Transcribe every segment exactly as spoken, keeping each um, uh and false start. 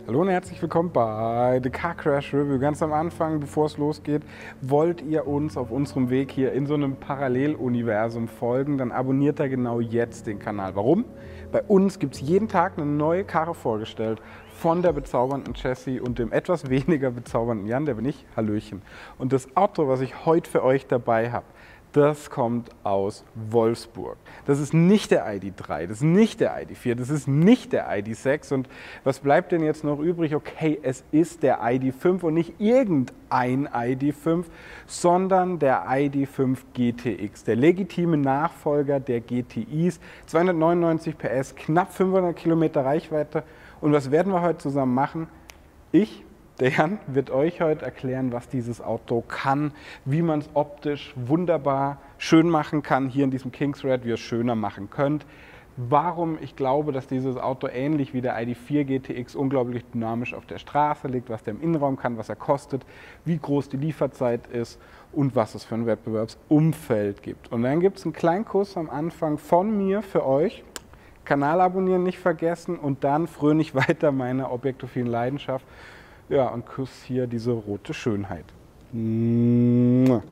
Hallo und herzlich willkommen bei The Car Crash Review. Ganz am Anfang, bevor es losgeht, wollt ihr uns auf unserem Weg hier in so einem Paralleluniversum folgen, dann abonniert da genau jetzt den Kanal. Warum? Bei uns gibt es jeden Tag eine neue Karre vorgestellt von der bezaubernden Jessie und dem etwas weniger bezaubernden Jan, der bin ich. Hallöchen. Und das Auto, was ich heute für euch dabei habe, das kommt aus Wolfsburg. Das ist nicht der I D drei, das ist nicht der I D vier, das ist nicht der I D sechs. Und was bleibt denn jetzt noch übrig? Okay, es ist der I D fünf und nicht irgendein I D fünf, sondern der I D fünf G T X, der legitime Nachfolger der G T Is. zweihundertneunundneunzig P S, knapp fünfhundert Kilometer Reichweite. Und was werden wir heute zusammen machen? Ich, der Jan, wird euch heute erklären, was dieses Auto kann, wie man es optisch wunderbar schön machen kann, hier in diesem Kingsred, wie ihr es schöner machen könnt. Warum ich glaube, dass dieses Auto ähnlich wie der I D vier G T X unglaublich dynamisch auf der Straße liegt, was der im Innenraum kann, was er kostet, wie groß die Lieferzeit ist und was es für ein Wettbewerbsumfeld gibt. Und dann gibt es einen kleinen Kuss am Anfang von mir für euch. Kanal abonnieren nicht vergessen und dann fröhlich weiter meiner objektophilen Leidenschaft. Ja, und Kuss hier diese rote Schönheit. Mua.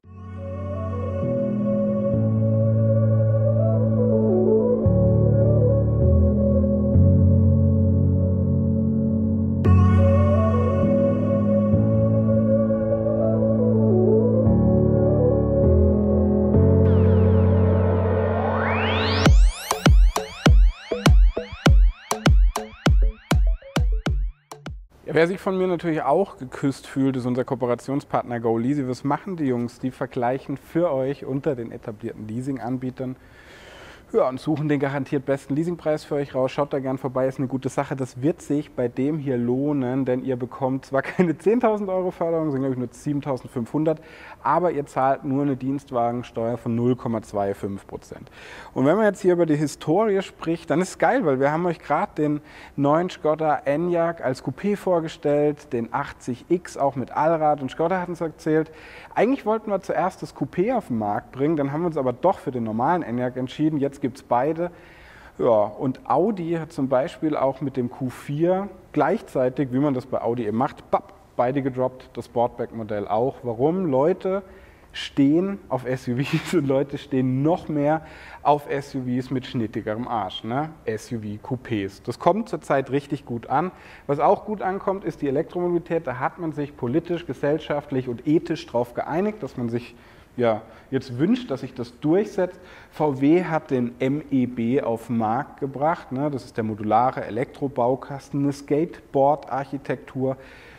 Wer sich von mir natürlich auch geküsst fühlt, ist unser Kooperationspartner GoLeasy. Was machen die Jungs? Die vergleichen für euch unter den etablierten Leasing-Anbietern, ja, und suchen den garantiert besten Leasingpreis für euch raus. Schaut da gern vorbei, ist eine gute Sache. Das wird sich bei dem hier lohnen, denn ihr bekommt zwar keine zehntausend Euro Förderung, sondern glaube ich nur siebentausendfünfhundert, aber ihr zahlt nur eine Dienstwagensteuer von null Komma fünfundzwanzig Prozent. Und wenn man jetzt hier über die Historie spricht, dann ist es geil, weil wir haben euch gerade den neuen Skoda Enyaq als Coupé vorgestellt, den achtzig X auch mit Allrad, und Skoda hat uns erzählt, eigentlich wollten wir zuerst das Coupé auf den Markt bringen, dann haben wir uns aber doch für den normalen Enyaq entschieden. Jetzt gibt es beide. Ja, und Audi hat zum Beispiel auch mit dem Q vier gleichzeitig, wie man das bei Audi eben macht, bap, beide gedroppt, das Sportback-Modell auch. Warum? Leute stehen auf S U Vs und Leute stehen noch mehr auf S U Vs mit schnittigerem Arsch, ne? S U V-Coupés. Das kommt zurzeit richtig gut an. Was auch gut ankommt, ist die Elektromobilität. Da hat man sich politisch, gesellschaftlich und ethisch darauf geeinigt, dass man sich ja, jetzt wünscht, dass sich das durchsetzt. V W hat den M E B auf den Markt gebracht. Ne? Das ist der modulare Elektrobaukasten, eine Skateboard-Architektur,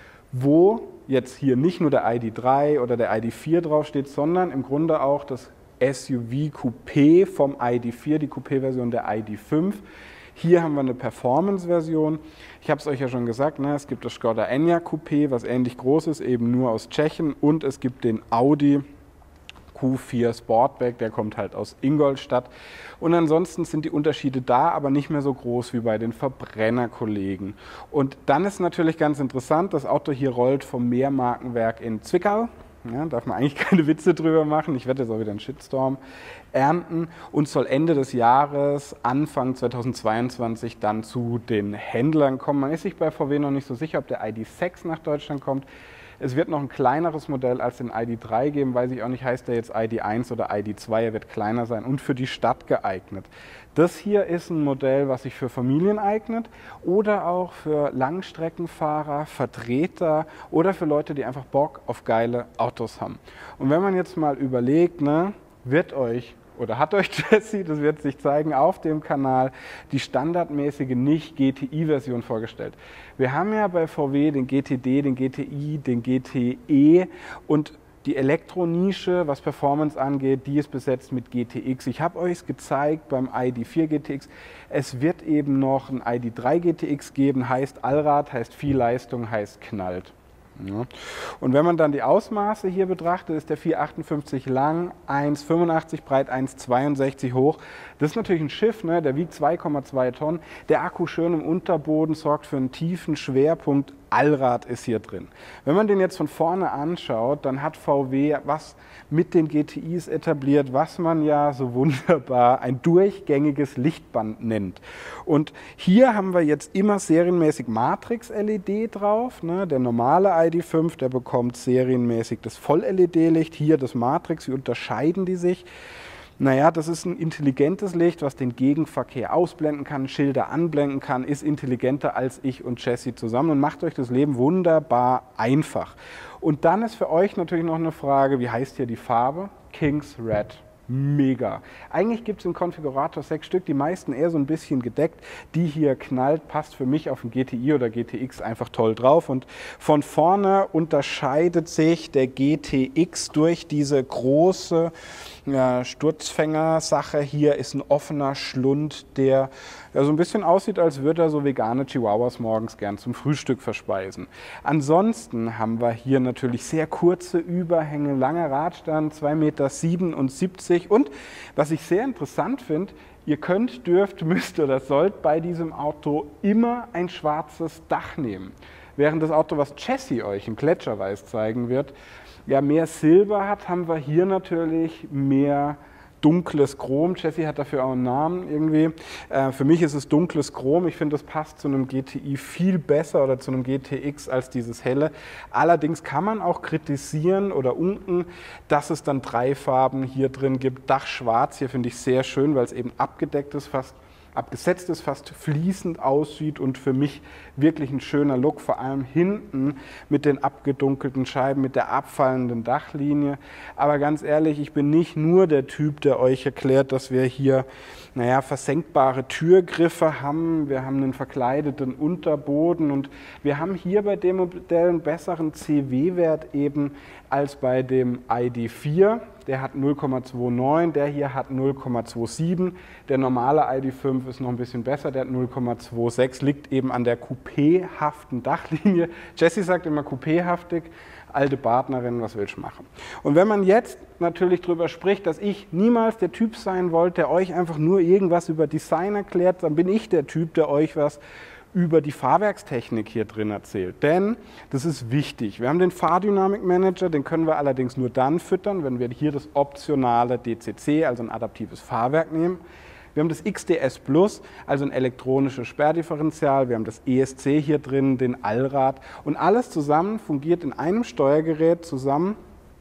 wo jetzt hier nicht nur der I D drei oder der I D vier draufsteht, sondern im Grunde auch das S U V-Coupé vom I D vier, die Coupé-Version der I D fünf. Hier haben wir eine Performance-Version. Ich habe es euch ja schon gesagt, ne? Es gibt das Skoda Enyaq Coupé, was ähnlich groß ist, eben nur aus Tschechien, und es gibt den Audi Q vier Sportback, der kommt halt aus Ingolstadt. Und ansonsten sind die Unterschiede da, aber nicht mehr so groß wie bei den Verbrennerkollegen. Und dann ist natürlich ganz interessant, das Auto hier rollt vom Mehrmarkenwerk in Zwickau. Ja, darf man eigentlich keine Witze drüber machen. Ich werde jetzt auch wieder einen Shitstorm ernten und soll Ende des Jahres, Anfang zweitausendzweiundzwanzig dann zu den Händlern kommen. Man ist sich bei V W noch nicht so sicher, ob der I D sechs nach Deutschland kommt. Es wird noch ein kleineres Modell als den I D drei geben, weiß ich auch nicht, heißt der jetzt I D eins oder I D zwei, er wird kleiner sein und für die Stadt geeignet. Das hier ist ein Modell, was sich für Familien eignet oder auch für Langstreckenfahrer, Vertreter oder für Leute, die einfach Bock auf geile Autos haben. Und wenn man jetzt mal überlegt, ne, wird euch oder hat euch Jessie, das wird sich zeigen, auf dem Kanal die standardmäßige Nicht-G T I-Version vorgestellt. Wir haben ja bei V W den G T D, den G T I, den G T E und die Elektronische, was Performance angeht, die ist besetzt mit G T X. Ich habe euch es gezeigt beim I D vier G T X. Es wird eben noch ein I D drei G T X geben, heißt Allrad, heißt viel Leistung, heißt knallt. Ja. Und wenn man dann die Ausmaße hier betrachtet, ist der vier Komma achtundfünfzig lang, eins Komma fünfundachtzig breit, eins Komma zweiundsechzig hoch. Das ist natürlich ein Schiff, ne? Der wiegt zwei Komma zwei Tonnen. Der Akku schön im Unterboden, sorgt für einen tiefen Schwerpunkt. Allrad ist hier drin. Wenn man den jetzt von vorne anschaut, dann hat V W was mit den G T Is etabliert, was man ja so wunderbar ein durchgängiges Lichtband nennt. Und hier haben wir jetzt immer serienmäßig Matrix-L E D drauf. Ne? Der normale I D fünf, der bekommt serienmäßig das Voll-L E D-Licht, hier das Matrix. Wie unterscheiden die sich? Naja, das ist ein intelligentes Licht, was den Gegenverkehr ausblenden kann, Schilder anblenden kann, ist intelligenter als ich und Jessie zusammen und macht euch das Leben wunderbar einfach. Und dann ist für euch natürlich noch eine Frage, wie heißt hier die Farbe? King's Red. Mega. Eigentlich gibt es im Konfigurator sechs Stück, die meisten eher so ein bisschen gedeckt. Die hier knallt, passt für mich auf ein G T I oder G T X einfach toll drauf. Und von vorne unterscheidet sich der G T X durch diese große ja, Sturzfänger-Sache. Hier ist ein offener Schlund, der ja, so ein bisschen aussieht, als würde er so vegane Chihuahuas morgens gern zum Frühstück verspeisen. Ansonsten haben wir hier natürlich sehr kurze Überhänge, langer Radstand, zwei Komma siebenundsiebzig Meter. Und was ich sehr interessant finde, ihr könnt, dürft, müsst oder sollt bei diesem Auto immer ein schwarzes Dach nehmen. Während das Auto, was Jessie euch im Gletscherweiß zeigen wird, ja mehr Silber hat, haben wir hier natürlich mehr dunkles Chrom. Jessie hat dafür auch einen Namen irgendwie. Äh, für mich ist es dunkles Chrom. Ich finde, das passt zu einem G T I viel besser oder zu einem G T X als dieses helle. Allerdings kann man auch kritisieren oder unken, dass es dann drei Farben hier drin gibt. Dach schwarz, hier finde ich sehr schön, weil es eben abgedeckt ist, fast abgesetzt ist, fast fließend aussieht und für mich wirklich ein schöner Look, vor allem hinten mit den abgedunkelten Scheiben, mit der abfallenden Dachlinie. Aber ganz ehrlich, ich bin nicht nur der Typ, der euch erklärt, dass wir hier naja, versenkbare Türgriffe haben, wir haben einen verkleideten Unterboden und wir haben hier bei dem Modell einen besseren C W-Wert eben als bei dem I D vier. Der hat null Komma neunundzwanzig, der hier hat null Komma siebenundzwanzig. Der normale I D fünf ist noch ein bisschen besser, der hat null Komma sechsundzwanzig, liegt eben an der coupéhaften Dachlinie. Jessie sagt immer coupéhaftig, alte Partnerin, was willst du machen? Und wenn man jetzt natürlich darüber spricht, dass ich niemals der Typ sein wollte, der euch einfach nur irgendwas über Design erklärt, dann bin ich der Typ, der euch was über die Fahrwerkstechnik hier drin erzählt. Denn das ist wichtig. Wir haben den Fahrdynamikmanager, den können wir allerdings nur dann füttern, wenn wir hier das optionale D C C, also ein adaptives Fahrwerk nehmen. Wir haben das X D S Plus, also ein elektronisches Sperrdifferential. Wir haben das E S C hier drin, den Allrad. Und alles zusammen fungiert in einem Steuergerät zusammen,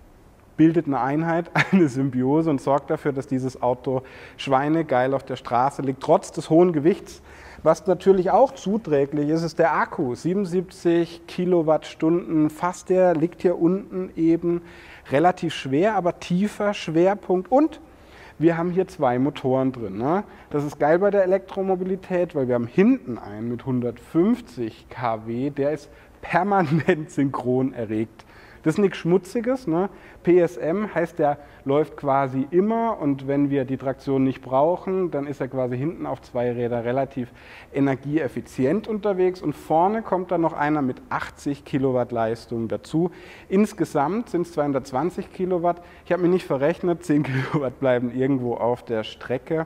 bildet eine Einheit, eine Symbiose und sorgt dafür, dass dieses Auto schweinegeil auf der Straße liegt, trotz des hohen Gewichts. Was natürlich auch zuträglich ist, ist der Akku. siebenundsiebzig Kilowattstunden, fast der, liegt hier unten eben relativ schwer, aber tiefer Schwerpunkt. Und wir haben hier zwei Motoren drin. Ne? Das ist geil bei der Elektromobilität, weil wir haben hinten einen mit hundertfünfzig Kilowatt, der ist permanent synchron erregt. Das ist nichts Schmutziges. Ne? P S M heißt, der läuft quasi immer und wenn wir die Traktion nicht brauchen, dann ist er quasi hinten auf zwei Räder relativ energieeffizient unterwegs und vorne kommt dann noch einer mit achtzig Kilowatt Leistung dazu. Insgesamt sind es zweihundertzwanzig Kilowatt. Ich habe mich nicht verrechnet, zehn Kilowatt bleiben irgendwo auf der Strecke.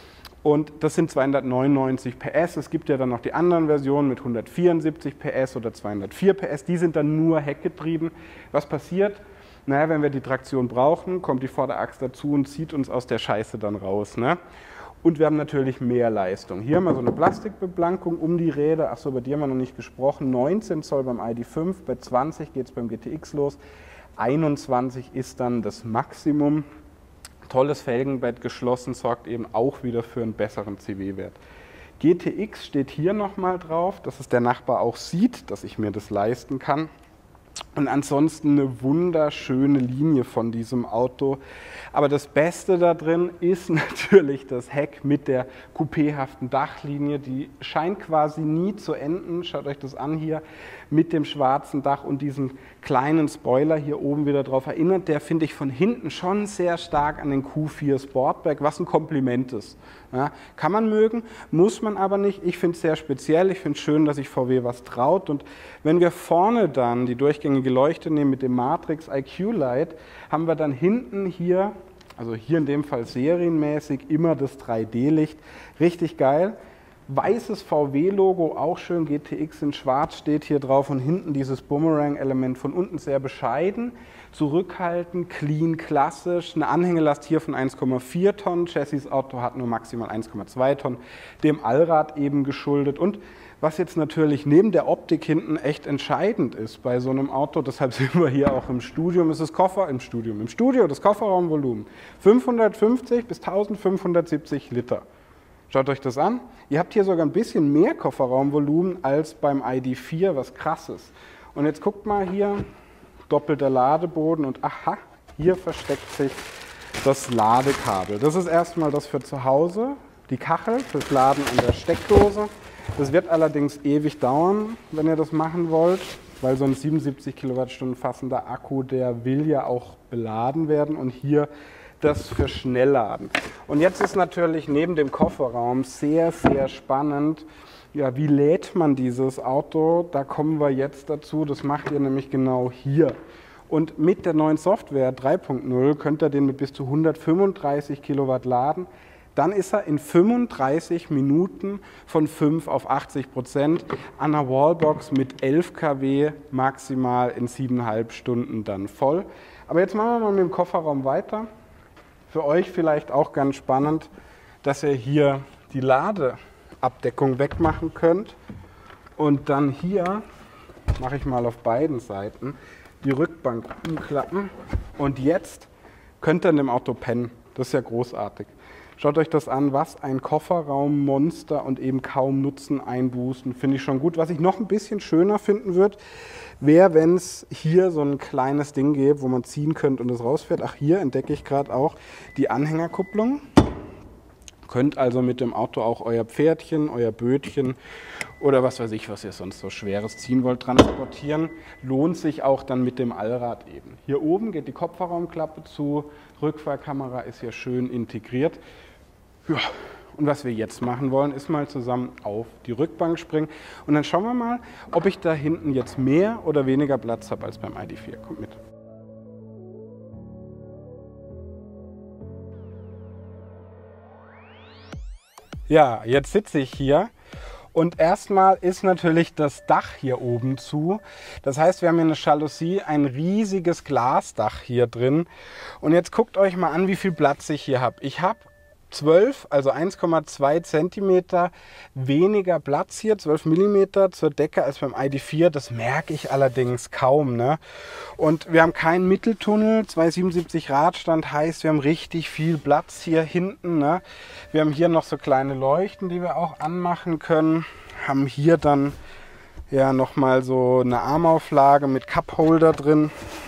Und das sind zweihundertneunundneunzig P S. Es gibt ja dann noch die anderen Versionen mit hundertvierundsiebzig P S oder zweihundertvier P S. Die sind dann nur heckgetrieben. Was passiert? Naja, wenn wir die Traktion brauchen, kommt die Vorderachse dazu und zieht uns aus der Scheiße dann raus. Ne? Und wir haben natürlich mehr Leistung. Hier haben wir so eine Plastikbeblankung um die Räder. Achso, über die haben wir noch nicht gesprochen. neunzehn Zoll beim I D fünf, bei zwanzig geht es beim G T X los. einundzwanzig ist dann das Maximum. Tolles Felgenbett geschlossen, sorgt eben auch wieder für einen besseren C W-Wert. G T X steht hier nochmal drauf, dass es der Nachbar auch sieht, dass ich mir das leisten kann. Und ansonsten eine wunderschöne Linie von diesem Auto. Aber das Beste da drin ist natürlich das Heck mit der coupéhaften Dachlinie. Die scheint quasi nie zu enden. Schaut euch das an hier mit dem schwarzen Dach und diesem kleinen Spoiler hier oben wieder drauf erinnert. Der finde ich von hinten schon sehr stark an den Q vier Sportback, was ein Kompliment ist. Ja, kann man mögen, muss man aber nicht. Ich finde es sehr speziell. Ich finde es schön, dass sich V W was traut. Und wenn wir vorne dann die durchgängige Leuchte nehmen mit dem Matrix I Q Light, haben wir dann hinten hier Also hier in dem Fall serienmäßig immer das drei D Licht. Richtig geil. Weißes V W-Logo, auch schön, G T X in schwarz steht hier drauf und hinten dieses Boomerang-Element von unten sehr bescheiden, zurückhaltend, clean, klassisch, eine Anhängelast hier von eins Komma vier Tonnen, Chassis Auto hat nur maximal eins Komma zwei Tonnen, dem Allrad eben geschuldet und was jetzt natürlich neben der Optik hinten echt entscheidend ist bei so einem Auto, deshalb sind wir hier auch im Studium, ist das Koffer, im Studium, im Studio, das Kofferraumvolumen, fünfhundertfünfzig bis eintausendfünfhundertsiebzig Liter. Schaut euch das an. Ihr habt hier sogar ein bisschen mehr Kofferraumvolumen als beim I D vier, was krass ist. Und jetzt guckt mal hier, doppelter Ladeboden und aha, hier versteckt sich das Ladekabel. Das ist erstmal das für zu Hause, die Kachel fürs Laden an der Steckdose. Das wird allerdings ewig dauern, wenn ihr das machen wollt, weil so ein siebenundsiebzig Kilowattstunden fassender Akku, der will ja auch beladen werden und hier das für Schnellladen. Und jetzt ist natürlich neben dem Kofferraum sehr, sehr spannend, ja, wie lädt man dieses Auto? Da kommen wir jetzt dazu, das macht ihr nämlich genau hier. Und mit der neuen Software drei Punkt null könnt ihr den mit bis zu hundertfünfunddreißig Kilowatt laden. Dann ist er in fünfunddreißig Minuten von fünf auf achtzig Prozent an einer Wallbox mit elf Kilowatt maximal in siebeneinhalb Stunden dann voll. Aber jetzt machen wir mal mit dem Kofferraum weiter. Für euch vielleicht auch ganz spannend, dass ihr hier die Ladeabdeckung wegmachen könnt und dann hier, mache ich mal auf beiden Seiten, die Rückbank umklappen und jetzt könnt ihr in dem Auto pennen. Das ist ja großartig. Schaut euch das an, was ein Kofferraummonster und eben kaum Nutzen einbußen, finde ich schon gut. Was ich noch ein bisschen schöner finden würde, wäre, wenn es hier so ein kleines Ding gäbe, wo man ziehen könnte und es rausfährt. Ach, hier entdecke ich gerade auch die Anhängerkupplung. Könnt also mit dem Auto auch euer Pferdchen, euer Bötchen oder was weiß ich, was ihr sonst so Schweres ziehen wollt, transportieren. Lohnt sich auch dann mit dem Allrad eben. Hier oben geht die Kofferraumklappe zu, Rückfahrkamera ist hier schön integriert. Ja, und was wir jetzt machen wollen, ist mal zusammen auf die Rückbank springen. Und dann schauen wir mal, ob ich da hinten jetzt mehr oder weniger Platz habe als beim I D vier. Kommt mit. Ja, jetzt sitze ich hier und erstmal ist natürlich das Dach hier oben zu. Das heißt, wir haben hier eine Jalousie, ein riesiges Glasdach hier drin. Und jetzt guckt euch mal an, wie viel Platz ich hier habe. Ich habe zwölf, also eins Komma zwei Zentimeter weniger Platz hier, zwölf Millimeter zur Decke als beim I D vier. Das merke ich allerdings kaum, ne? Und wir haben keinen Mitteltunnel, zweihundertsiebenundsiebzig Radstand heißt, wir haben richtig viel Platz hier hinten, ne? Wir haben hier noch so kleine Leuchten, die wir auch anmachen können. Haben hier dann ja nochmal so eine Armauflage mit Cupholder drin.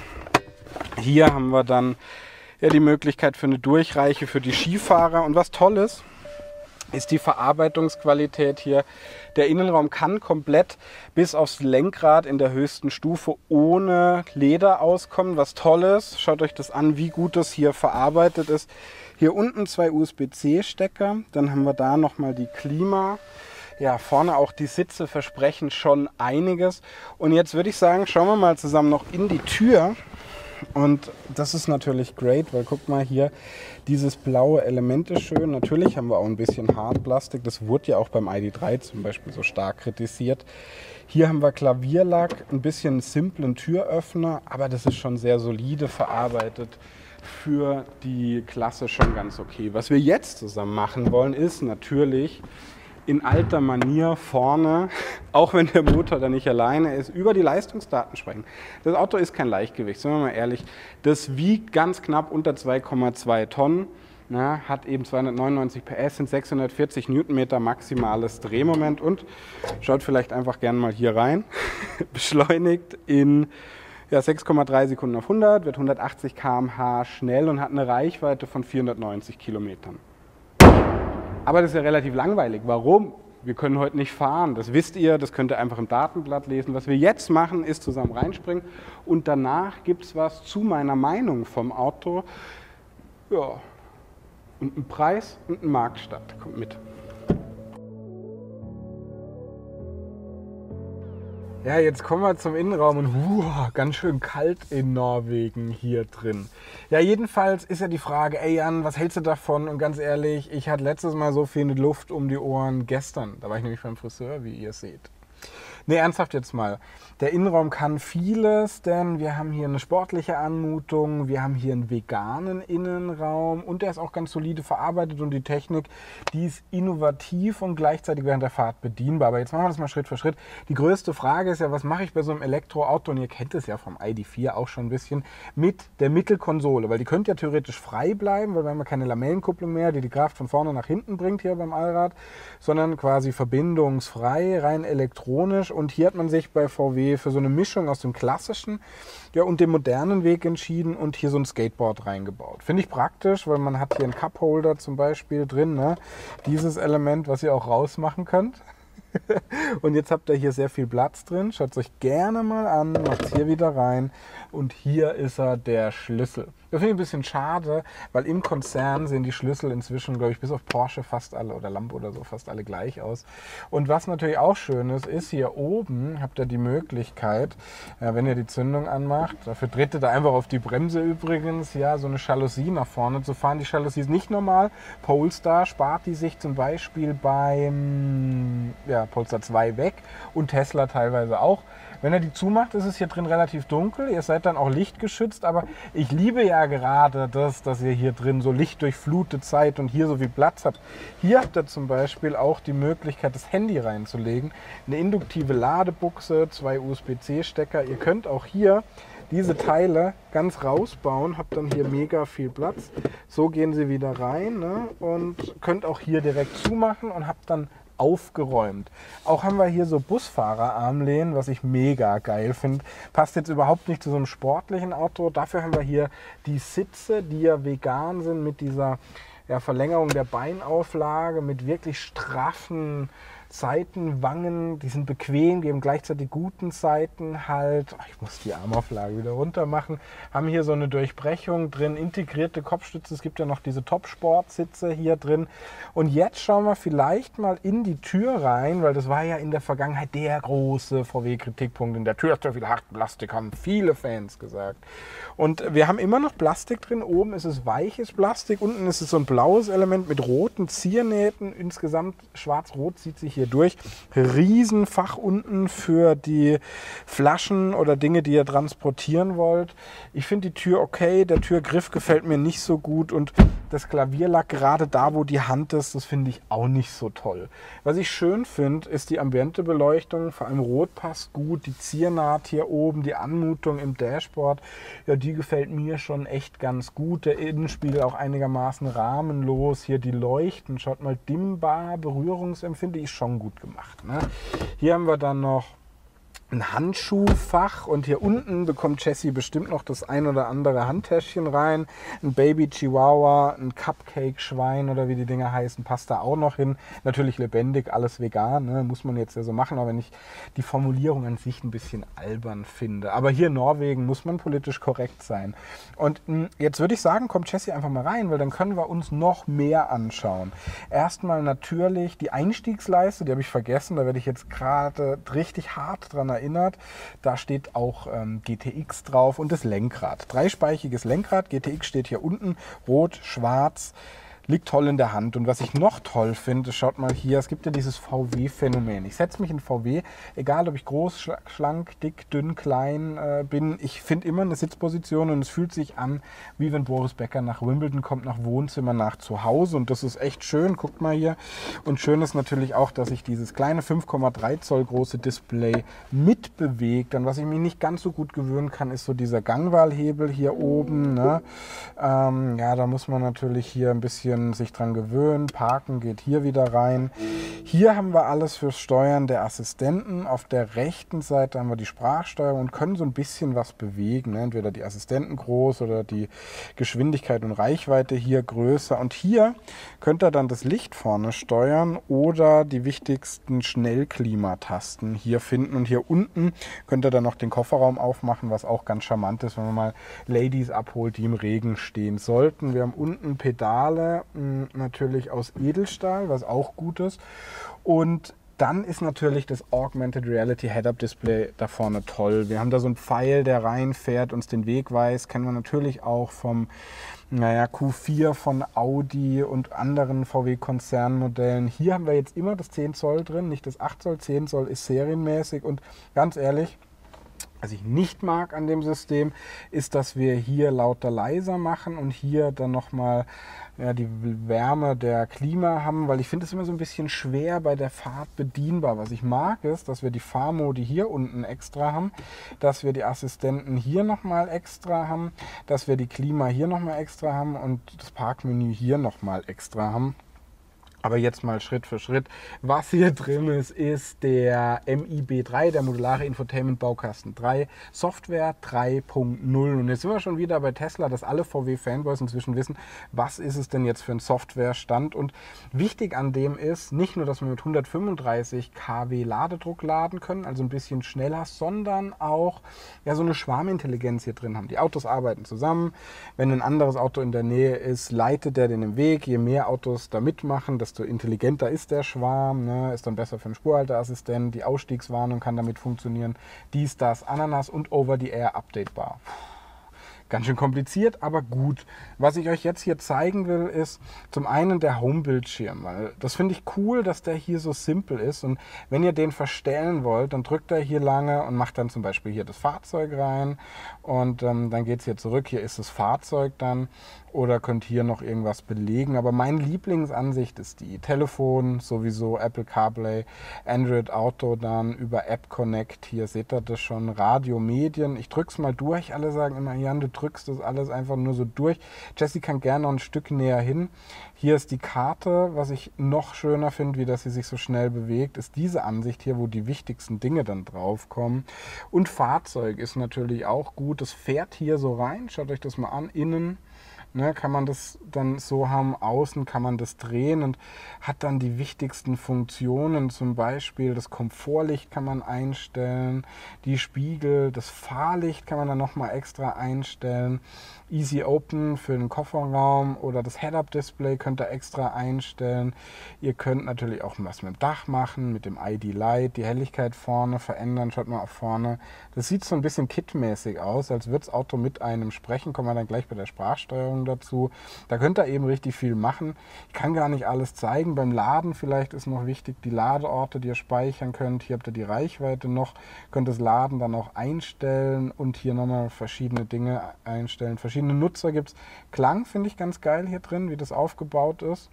Hier haben wir dann ja die Möglichkeit für eine Durchreiche für die Skifahrer. Und was toll ist, ist die Verarbeitungsqualität hier. Der Innenraum kann komplett bis aufs Lenkrad in der höchsten Stufe ohne Leder auskommen. Was toll ist, schaut euch das an, wie gut das hier verarbeitet ist. Hier unten zwei U S B C Stecker, dann haben wir da nochmal die Klima. Ja, vorne auch die Sitze versprechen schon einiges. Und jetzt würde ich sagen, schauen wir mal zusammen noch in die Tür. Und das ist natürlich great, weil guck mal hier, dieses blaue Element ist schön. Natürlich haben wir auch ein bisschen Hartplastik, das wurde ja auch beim I D drei zum Beispiel so stark kritisiert. Hier haben wir Klavierlack, ein bisschen simplen Türöffner, aber das ist schon sehr solide verarbeitet. Für die Klasse schon ganz okay. Was wir jetzt zusammen machen wollen, ist natürlich in alter Manier vorne, auch wenn der Motor da nicht alleine ist, über die Leistungsdaten sprechen. Das Auto ist kein Leichtgewicht, sind wir mal ehrlich. Das wiegt ganz knapp unter zwei Komma zwei Tonnen, na, hat eben zweihundertneunundneunzig P S, sind sechshundertvierzig Newtonmeter maximales Drehmoment und schaut vielleicht einfach gerne mal hier rein. Beschleunigt in ja, sechs Komma drei Sekunden auf hundert, wird hundertachtzig Kilometer pro Stunde schnell und hat eine Reichweite von vierhundertneunzig Kilometern. Aber das ist ja relativ langweilig. Warum? Wir können heute nicht fahren. Das wisst ihr, das könnt ihr einfach im Datenblatt lesen. Was wir jetzt machen, ist zusammen reinspringen und danach gibt es was zu meiner Meinung vom Auto. Ja, und ein Preis und ein Marktstart. Kommt mit. Ja, jetzt kommen wir zum Innenraum und huah, ganz schön kalt in Norwegen hier drin. Ja, jedenfalls ist ja die Frage, ey Jan, was hältst du davon? Und ganz ehrlich, ich hatte letztes Mal so viel Luft um die Ohren gestern. Da war ich nämlich beim Friseur, wie ihr seht. Nee, ernsthaft jetzt mal. Der Innenraum kann vieles, denn wir haben hier eine sportliche Anmutung, wir haben hier einen veganen Innenraum und der ist auch ganz solide verarbeitet und die Technik, die ist innovativ und gleichzeitig während der Fahrt bedienbar. Aber jetzt machen wir das mal Schritt für Schritt. Die größte Frage ist ja, was mache ich bei so einem Elektroauto, und ihr kennt es ja vom I D vier auch schon ein bisschen, mit der Mittelkonsole, weil die könnte ja theoretisch frei bleiben, weil wir haben ja keine Lamellenkupplung mehr, die die Kraft von vorne nach hinten bringt hier beim Allrad, sondern quasi verbindungsfrei, rein elektronisch. Und hier hat man sich bei V W für so eine Mischung aus dem klassischen ja, und dem modernen Weg entschieden und hier so ein Skateboard reingebaut. Finde ich praktisch, weil man hat hier einen Cupholder zum Beispiel drin. Ne? Dieses Element, was ihr auch rausmachen könnt. Und jetzt habt ihr hier sehr viel Platz drin. Schaut es euch gerne mal an, macht es hier wieder rein. Und hier ist er, der Schlüssel. Das finde ich ein bisschen schade, weil im Konzern sehen die Schlüssel inzwischen, glaube ich, bis auf Porsche fast alle oder Lambo oder so fast alle gleich aus. Und was natürlich auch schön ist, ist hier oben habt ihr die Möglichkeit, ja, wenn ihr die Zündung anmacht, dafür tretet ihr einfach auf die Bremse übrigens, ja, so eine Jalousie nach vorne zu fahren. Die Jalousie ist nicht normal. Polestar spart die sich zum Beispiel beim ja, Polestar zwei weg und Tesla teilweise auch. Wenn er die zumacht, ist es hier drin relativ dunkel. Ihr seid dann auch lichtgeschützt, aber ich liebe ja gerade das, dass ihr hier drin so lichtdurchflutet seid und hier so viel Platz habt. Hier habt ihr zum Beispiel auch die Möglichkeit, das Handy reinzulegen. Eine induktive Ladebuchse, zwei U S B C Stecker. Ihr könnt auch hier diese Teile ganz rausbauen, habt dann hier mega viel Platz. So gehen sie wieder rein, ne? Und könnt auch hier direkt zumachen und habt dann aufgeräumt. Auch haben wir hier so Busfahrerarmlehnen, was ich mega geil finde. Passt jetzt überhaupt nicht zu so einem sportlichen Auto. Dafür haben wir hier die Sitze, die ja vegan sind, mit dieser ja, Verlängerung der Beinauflage, mit wirklich straffen Seitenwangen, die sind bequem, geben gleichzeitig guten Seitenhalt. Ich muss die Armauflage wieder runter machen. Haben hier so eine Durchbrechung drin, integrierte Kopfstütze. Es gibt ja noch diese Top-Sport-Sitze hier drin. Und jetzt schauen wir vielleicht mal in die Tür rein, weil das war ja in der Vergangenheit der große V W-Kritikpunkt. In der Tür ist so viel Hartplastik, haben viele Fans gesagt. Und wir haben immer noch Plastik drin. Oben ist es weiches Plastik, unten ist es so ein blaues Element mit roten Ziernähten. Insgesamt schwarz-rot zieht sich hier durch. Riesenfach unten für die Flaschen oder Dinge, die ihr transportieren wollt. Ich finde die Tür okay, der Türgriff gefällt mir nicht so gut und das Klavierlack gerade da, wo die Hand ist, das finde ich auch nicht so toll. Was ich schön finde, ist die Ambiente-Beleuchtung, vor allem Rot passt gut, die Ziernaht hier oben, die Anmutung im Dashboard, ja, die gefällt mir schon echt ganz gut. Der Innenspiegel auch einigermaßen rahmenlos, hier die Leuchten, schaut mal, dimmbar, berührungsempfindlich, ist schon gut gemacht. Ne? Hier haben wir dann noch ein Handschuhfach und hier unten bekommt Jessie bestimmt noch das ein oder andere Handtäschchen rein. Ein Baby Chihuahua, ein Cupcake-Schwein oder wie die Dinger heißen, passt da auch noch hin. Natürlich lebendig, alles vegan, ne? Muss man jetzt ja so machen, auch wenn ich die Formulierung an sich ein bisschen albern finde. Aber hier in Norwegen muss man politisch korrekt sein. Und mh, jetzt würde ich sagen, kommt Jessie einfach mal rein, weil dann können wir uns noch mehr anschauen. Erstmal natürlich die Einstiegsleiste, die habe ich vergessen, da werde ich jetzt gerade richtig hart dran erinnert. Da steht auch ähm, G T X drauf und das Lenkrad. Dreispeichiges Lenkrad, G T X steht hier unten, rot, schwarz. Liegt toll in der Hand. Und was ich noch toll finde, schaut mal hier, es gibt ja dieses V W-Phänomen. Ich setze mich in V W, egal ob ich groß, schlank, dick, dünn, klein äh, bin, ich finde immer eine Sitzposition und es fühlt sich an, wie wenn Boris Becker nach Wimbledon kommt, nach Wohnzimmer, nach Zuhause. Und das ist echt schön, guckt mal hier. Und schön ist natürlich auch, dass sich dieses kleine fünf Komma drei Zoll große Display mitbewegt. Und was ich mir nicht ganz so gut gewöhnen kann, ist so dieser Gangwahlhebel hier oben. Ne? Ähm, ja, da muss man natürlich hier ein bisschen sich dran gewöhnen. Parken geht hier wieder rein. Hier haben wir alles fürs Steuern der Assistenten. Auf der rechten Seite haben wir die Sprachsteuerung und können so ein bisschen was bewegen. Ne? Entweder die Assistenten groß oder die Geschwindigkeit und Reichweite hier größer. Und hier könnt ihr dann das Licht vorne steuern oder die wichtigsten Schnellklimatasten hier finden. Und hier unten könnt ihr dann noch den Kofferraum aufmachen, was auch ganz charmant ist, wenn man mal Ladies abholt, die im Regen stehen sollten. Wir haben unten Pedale, natürlich aus Edelstahl, was auch gut ist. Und Dann ist natürlich das Augmented Reality Head-Up Display da vorne toll. Wir haben da so einen Pfeil, der reinfährt, uns den Weg weist. Kennen wir natürlich auch vom naja, Q vier von Audi und anderen V W-Konzernmodellen. Hier haben wir jetzt immer das zehn Zoll drin, nicht das acht Zoll. zehn Zoll ist serienmäßig und ganz ehrlich, was ich nicht mag an dem System, ist, dass wir hier lauter leiser machen und hier dann nochmal ja, die Wärme der Klima haben, weil ich finde es immer so ein bisschen schwer bei der Fahrt bedienbar. Was ich mag ist, dass wir die Fahrmodi hier unten extra haben, dass wir die Assistenten hier nochmal extra haben, dass wir die Klima hier nochmal extra haben und das Parkmenü hier nochmal extra haben. Aber jetzt mal Schritt für Schritt. Was hier drin ist, ist der M I B drei, der modulare Infotainment Baukasten drei, Software drei Punkt null. Und jetzt sind wir schon wieder bei Tesla, dass alle V W-Fanboys inzwischen wissen, was ist es denn jetzt für ein Softwarestand. Und wichtig an dem ist, nicht nur, dass wir mit hundertfünfunddreißig Kilowatt Ladedruck laden können, also ein bisschen schneller, sondern auch ja, so eine Schwarmintelligenz hier drin haben. Die Autos arbeiten zusammen. Wenn ein anderes Auto in der Nähe ist, leitet der den im Weg. Je mehr Autos da mitmachen, desto intelligenter ist der Schwarm, ne? Ist dann besser für den Spurhalteassistent, die Ausstiegswarnung kann damit funktionieren, dies, das, Ananas und Over-the-Air updatebar. Ganz schön kompliziert, aber gut. Was ich euch jetzt hier zeigen will, ist zum einen der Home-Bildschirm. Weil das finde ich cool, dass der hier so simpel ist. Und wenn ihr den verstellen wollt, dann drückt er hier lange und macht dann zum Beispiel hier das Fahrzeug rein. Und ähm, dann geht es hier zurück. Hier ist das Fahrzeug dann. Oder könnt hier noch irgendwas belegen. Aber meine Lieblingsansicht ist die. Telefon sowieso, Apple CarPlay, Android Auto dann über App Connect. Hier seht ihr das schon. Radio, Medien. Ich drücke es mal durch. Alle sagen immer, Jan, du drückst das alles einfach nur so durch. Jessie kann gerne noch ein Stück näher hin. Hier ist die Karte. Was ich noch schöner finde, wie dass sie sich so schnell bewegt, ist diese Ansicht hier, wo die wichtigsten Dinge dann drauf kommen. Und Fahrzeug ist natürlich auch gut. Das fährt hier so rein. Schaut euch das mal an. Innen. Ne, kann man das dann so haben, außen kann man das drehen und hat dann die wichtigsten Funktionen, zum Beispiel das Komfortlicht kann man einstellen, die Spiegel, das Fahrlicht kann man dann nochmal extra einstellen, Easy Open für den Kofferraum oder das Head-Up-Display könnt ihr extra einstellen. Ihr könnt natürlich auch was mit dem Dach machen, mit dem I D-Light, die Helligkeit vorne verändern, schaut mal auf vorne. Das sieht so ein bisschen kitmäßig aus, als würde das Auto mit einem sprechen, kommen wir dann gleich bei der Sprachsteuerung dazu. Da könnt ihr eben richtig viel machen. Ich kann gar nicht alles zeigen. Beim Laden vielleicht ist noch wichtig die Ladeorte, die ihr speichern könnt. Hier habt ihr die Reichweite noch, könnt das Laden dann auch einstellen und hier nochmal verschiedene Dinge einstellen. Verschiedene Nutzer gibt es. Klang finde ich ganz geil hier drin, wie das aufgebaut ist.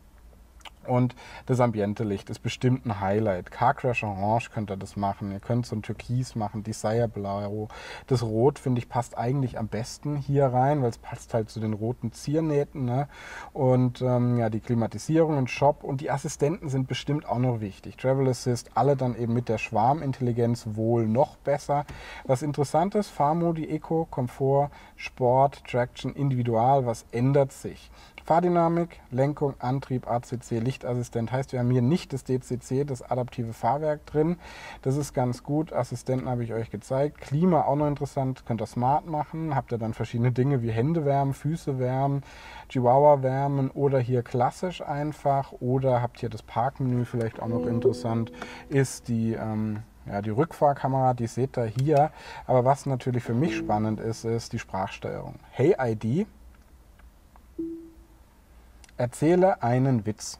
Und das Ambiente-Licht ist bestimmt ein Highlight. Car Crash Orange könnt ihr das machen. Ihr könnt so ein Türkis machen, Desire Blau. Das Rot, finde ich, passt eigentlich am besten hier rein, weil es passt halt zu den roten Ziernähten. Ne? Und ähm, ja, die Klimatisierung und Shop und die Assistenten sind bestimmt auch noch wichtig. Travel Assist, alle dann eben mit der Schwarmintelligenz wohl noch besser. Was interessant ist, Fahrmodi, Eco, Komfort, Sport, Traction, Individual, was ändert sich? Fahrdynamik, Lenkung, Antrieb, A C C, Lichtassistent. Heißt, wir haben hier nicht das D C C, das adaptive Fahrwerk drin. Das ist ganz gut. Assistenten habe ich euch gezeigt. Klima auch noch interessant. Könnt ihr smart machen. Habt ihr dann verschiedene Dinge wie Hände wärmen, Füße wärmen, Chihuahua wärmen oder hier klassisch einfach. Oder habt hier das Parkmenü vielleicht auch noch interessant. Ist die... Ähm, Ja, die Rückfahrkamera, die seht ihr hier. Aber was natürlich für mich spannend ist, ist die Sprachsteuerung. Hey I D, erzähle einen Witz.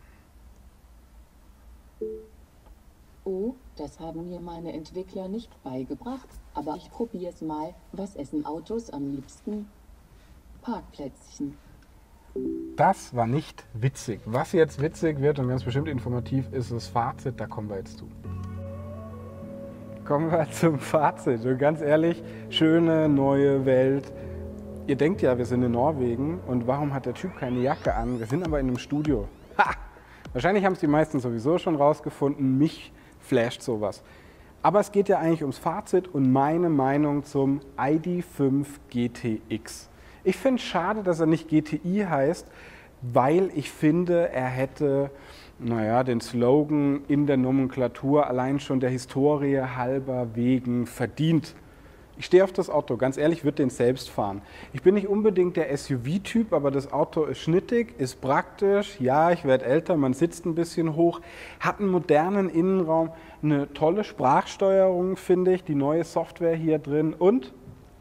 Oh, das haben mir meine Entwickler nicht beigebracht, aber ich probiere es mal. Was essen Autos am liebsten? Parkplätzchen. Das war nicht witzig. Was jetzt witzig wird und ganz bestimmt informativ ist, das Fazit, da kommen wir jetzt zu. Kommen wir zum Fazit. Und ganz ehrlich, schöne neue Welt. Ihr denkt ja, wir sind in Norwegen und warum hat der Typ keine Jacke an? Wir sind aber in einem Studio. Ha! Wahrscheinlich haben es die meisten sowieso schon rausgefunden. Mich flasht sowas. Aber es geht ja eigentlich ums Fazit und meine Meinung zum I D fünf G T X. Ich finde es schade, dass er nicht G T I heißt, weil ich finde, er hätte naja, den Slogan in der Nomenklatur allein schon der Historie halber wegen verdient. Ich stehe auf das Auto, ganz ehrlich, würde den selbst fahren. Ich bin nicht unbedingt der S U V-Typ, aber das Auto ist schnittig, ist praktisch. Ja, ich werde älter, man sitzt ein bisschen hoch, hat einen modernen Innenraum, eine tolle Sprachsteuerung, finde ich, die neue Software hier drin und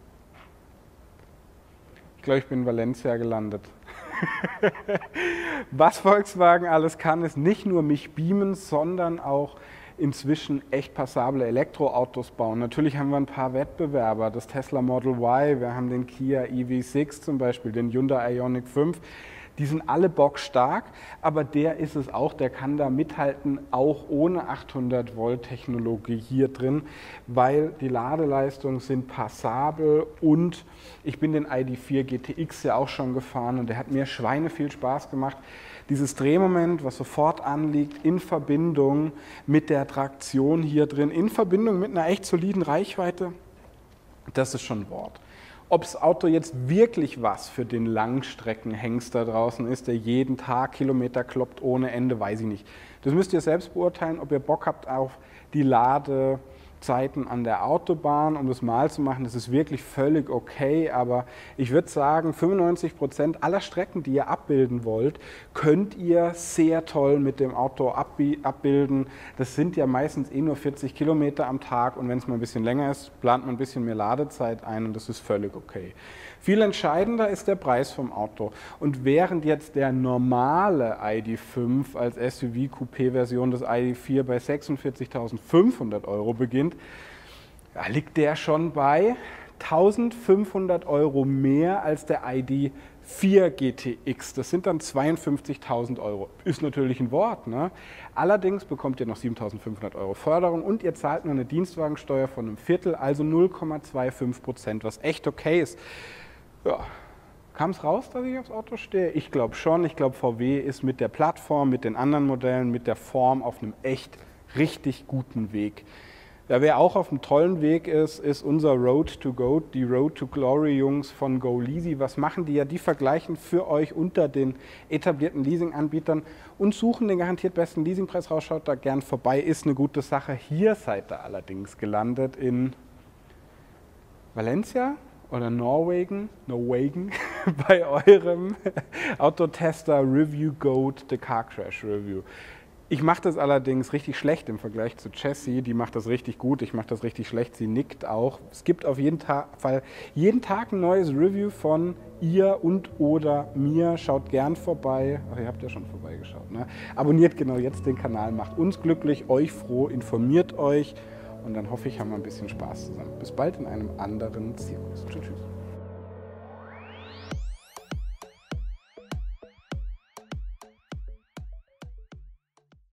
ich glaube, ich bin in Valencia gelandet. Was Volkswagen alles kann, ist nicht nur mich beamen, sondern auch inzwischen echt passable Elektroautos bauen. Natürlich haben wir ein paar Wettbewerber, das Tesla Model Y, wir haben den Kia E V sechs zum Beispiel, den Hyundai Ioniq fünf. Die sind alle bockstark, aber der ist es auch, der kann da mithalten, auch ohne achthundert Volt Technologie hier drin, weil die Ladeleistungen sind passabel und ich bin den I D vier G T X ja auch schon gefahren und der hat mir Schweine viel Spaß gemacht. Dieses Drehmoment, was sofort anliegt, in Verbindung mit der Traktion hier drin, in Verbindung mit einer echt soliden Reichweite, das ist schon Wort. Ob das Auto jetzt wirklich was für den Langstreckenhengst da draußen ist, der jeden Tag Kilometer kloppt ohne Ende, weiß ich nicht. Das müsst ihr selbst beurteilen, ob ihr Bock habt auf die Ladezeiten an der Autobahn, um das mal zu machen. Das ist wirklich völlig okay, aber ich würde sagen, fünfundneunzig Prozent aller Strecken, die ihr abbilden wollt, könnt ihr sehr toll mit dem Auto abbilden. Das sind ja meistens eh nur vierzig Kilometer am Tag und wenn es mal ein bisschen länger ist, plant man ein bisschen mehr Ladezeit ein und das ist völlig okay. Viel entscheidender ist der Preis vom Auto. Und während jetzt der normale I D fünf als S U V-Coupé-Version des I D vier bei sechsundvierzigtausendfünfhundert Euro beginnt, da liegt der schon bei eintausendfünfhundert Euro mehr als der I D vier G T X. Das sind dann zweiundfünfzigtausend Euro. Ist natürlich ein Wort, ne? Allerdings bekommt ihr noch siebentausendfünfhundert Euro Förderung und ihr zahlt nur eine Dienstwagensteuer von einem Viertel, also null Komma fünfundzwanzig Prozent, was echt okay ist. Ja. Kam es raus, dass ich aufs Auto stehe? Ich glaube schon. Ich glaube, V W ist mit der Plattform, mit den anderen Modellen, mit der Form auf einem echt richtig guten Weg. Ja, wer auch auf einem tollen Weg ist, ist unser Road to Go, die Road to Glory Jungs von GoLeasy. Was machen die ja? Die vergleichen für euch unter den etablierten Leasinganbietern und suchen den garantiert besten Leasingpreis raus. Schaut da gern vorbei, ist eine gute Sache. Hier seid ihr allerdings gelandet in Valencia oder Norwegen, Norwegen bei eurem Autotester Review Goat, the Car Crash Review. Ich mache das allerdings richtig schlecht im Vergleich zu Jessie, die macht das richtig gut, ich mache das richtig schlecht, sie nickt auch. Es gibt auf jeden Ta- Fall jeden Tag ein neues Review von ihr und oder mir, schaut gern vorbei, ach ihr habt ja schon vorbeigeschaut, ne? Abonniert genau jetzt den Kanal, macht uns glücklich, euch froh, informiert euch und dann hoffe ich, haben wir ein bisschen Spaß zusammen. Bis bald in einem anderen Zirkus. Tschüss. Tschüss.